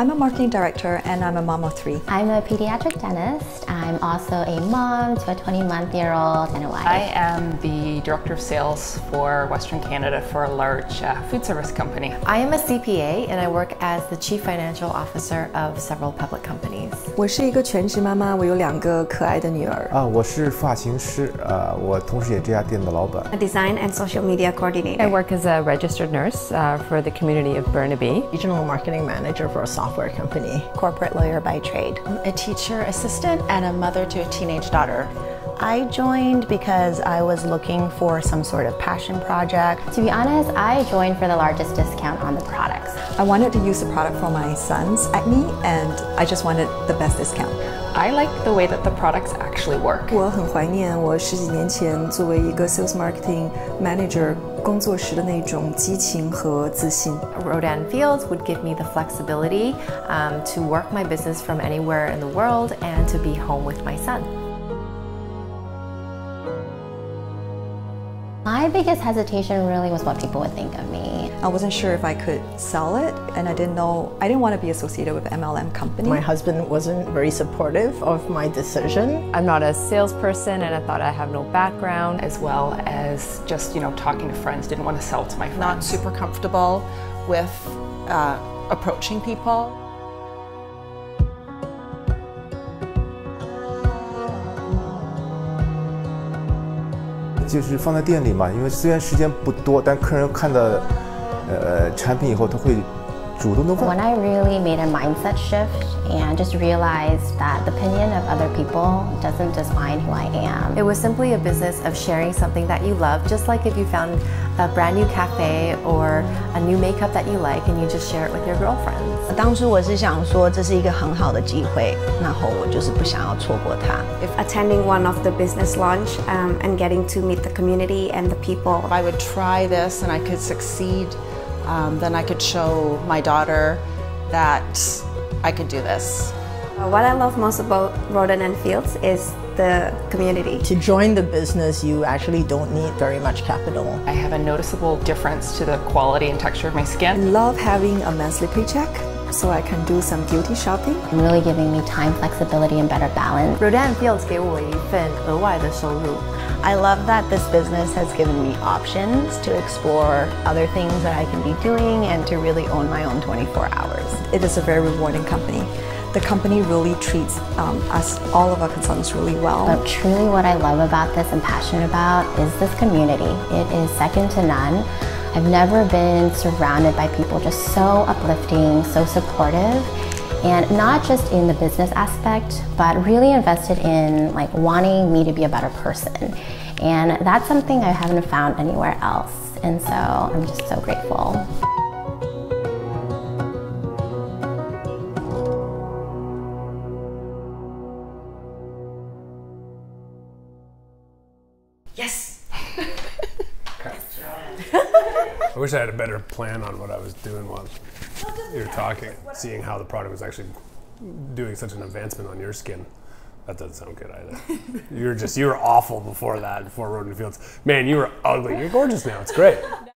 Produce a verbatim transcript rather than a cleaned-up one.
I'm a marketing director and I'm a mom of three. I'm a pediatric dentist. I'm also a mom to a twenty-month-year-old and a wife. I am the director of sales for Western Canada for a large uh, food service company. I am a C P A and I work as the chief financial officer of several public companies. 我是一个全职妈妈，我有两个可爱的女儿。 啊，我是发型师，呃，我同时也这家店的老板。 A design and social media coordinator. I work as a registered nurse uh, for the community of Burnaby. Regional marketing manager for a software company. Corporate lawyer by trade. A teacher assistant and a mother to a teenage daughter. I joined because I was looking for some sort of passion project. To be honest, I joined for the largest discount on the products. I wanted to use the product for my son's acne and I just wanted the best discount. I like the way that the products actually work. 我很怀念我十几年前作为一个 sales marketing manager 工作时的那种激情和自信。 Rodan and Fields would give me the flexibility um, to work my business from anywhere in the world and to be home with my son. My biggest hesitation really was what people would think of me. I wasn't sure if I could sell it, and I didn't know, I didn't want to be associated with M L M company. My husband wasn't very supportive of my decision. I'm not a salesperson and I thought I have no background. As well as just, you know, talking to friends, didn't want to sell to my friends. Not super comfortable with uh, approaching people. When I really made a mindset shift and just realized that the opinion of other people doesn't define who I am. It was simply a business of sharing something that you love, just like if you found a brand new cafe or a new makeup that you like and you just share it with your girlfriends. 当初我是想说这是一个很好的机会，然后我就是不想要错过它。 If attending one of the business launch um, and getting to meet the community and the people. If I would try this and I could succeed, um, then I could show my daughter that I could do this. Uh, what I love most about Rodan and Fields is the community. To join the business, you actually don't need very much capital. I have a noticeable difference to the quality and texture of my skin. I love having a monthly paycheck, so I can do some beauty shopping. And really giving me time, flexibility, and better balance. Rodan and Fields 给我一份额外的收入。 I love that this business has given me options to explore other things that I can be doing and to really own my own twenty-four hours. It is a very rewarding company. The company really treats um, us, all of our consultants, really well. But truly what I love about this and passionate about is this community. It is second to none. I've never been surrounded by people just so uplifting, so supportive, and not just in the business aspect, but really invested in like wanting me to be a better person. And that's something I haven't found anywhere else. And so I'm just so grateful. Yes! I wish I had a better plan on what I was doing while you were talking. Seeing how the product was actually doing such an advancement on your skin. That doesn't sound good either. You were just, you were awful before that, before Rodan and Fields. Man, you were ugly. You're gorgeous now. It's great.